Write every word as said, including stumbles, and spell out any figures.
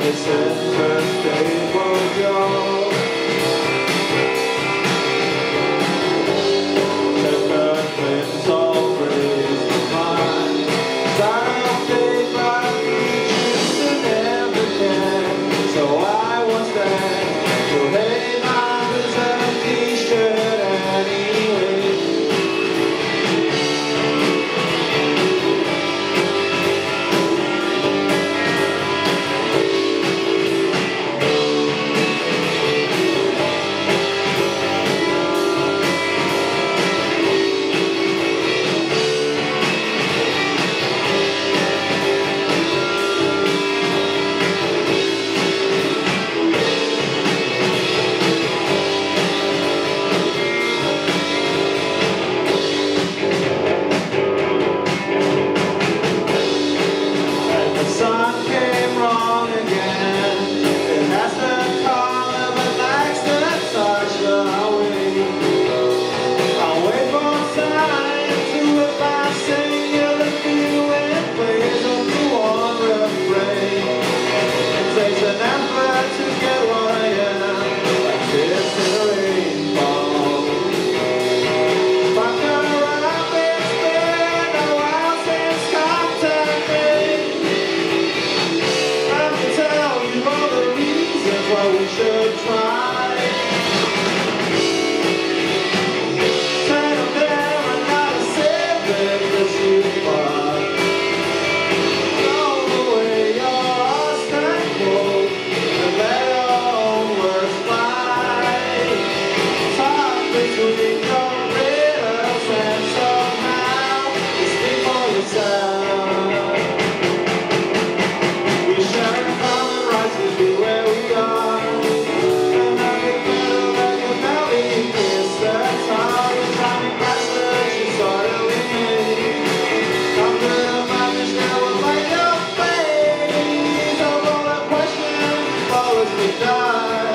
this interstate will go. The good winds all breeze the mind. I'll take my features to never can. So I was there to hate my reserve t-shirt anyway. Well, we should try. Turn them down and not a seven to shoot by. Blow away your obstacle and let your own words fly. Talk between your rhythms and somehow you speak for yourself. We share a common right to be where we are. Die.